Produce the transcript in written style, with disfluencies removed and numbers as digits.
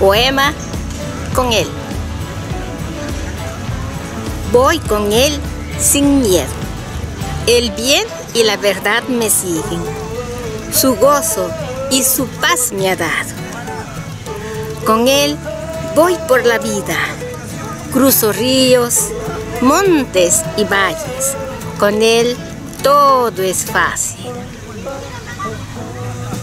Poema con Él. Voy con Él sin miedo. El bien y la verdad me siguen. Su gozo y su paz me ha dado. Con Él voy por la vida. Cruzo ríos, montes y valles. Con Él todo es fácil.